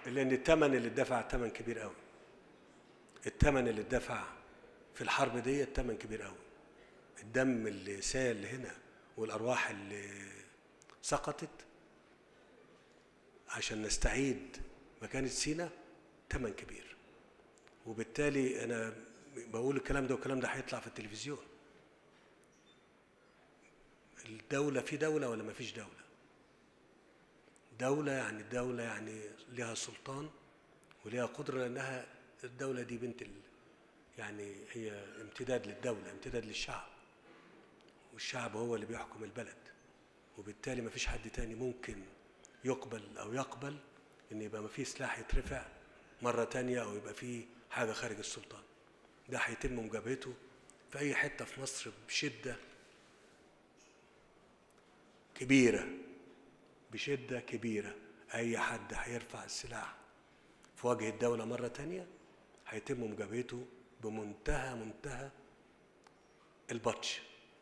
لأن الثمن اللي اتدفع ثمن كبير قوي. الثمن اللي اتدفع في الحرب دي ثمن كبير قوي. الدم اللي سال هنا والأرواح اللي سقطت عشان نستعيد مكانة سيناء ثمن كبير. وبالتالي أنا بقول الكلام ده والكلام ده هيطلع في التلفزيون. الدولة في دولة ولا ما فيش دولة؟ دولة يعني لها سلطان ولها قدرة، لأنها الدولة دي بنت يعني هي امتداد للدولة، امتداد للشعب، والشعب هو اللي بيحكم البلد. وبالتالي ما فيش حد تاني ممكن يقبل ان يبقى ما فيه سلاح يترفع مرة تانية او يبقى فيه حاجة خارج السلطان. ده هيتم مجابهته في اي حتة في مصر بشدة كبيرة. اي حد هيرفع السلاح في وجه الدولة مرة تانية هيتم مجابهته بمنتهى البطش.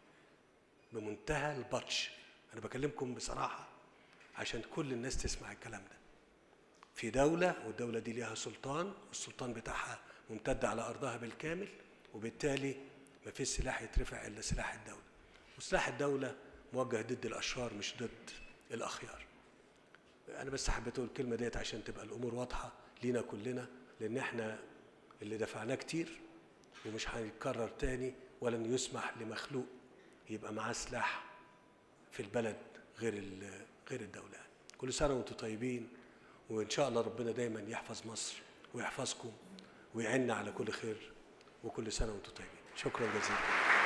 انا بكلمكم بصراحة عشان كل الناس تسمع الكلام ده. في دولة، والدولة دي ليها سلطان، والسلطان بتاعها ممتد على أرضها بالكامل، وبالتالي ما فيش سلاح يترفع إلا سلاح الدولة. وسلاح الدولة موجه ضد الأشرار مش ضد الأخيار. أنا بس حبيت أقول الكلمة ديت عشان تبقى الأمور واضحة لينا كلنا، لأن إحنا اللي دفعناه كتير ومش هيتكرر تاني، ولن يسمح لمخلوق يبقى معاه سلاح في البلد غير الدولة. كل سنة وانتم طيبين، وإن شاء الله ربنا دايما يحفظ مصر ويحفظكم ويعيننا على كل خير، وكل سنة وانتم طيبين. شكرا جزيلا.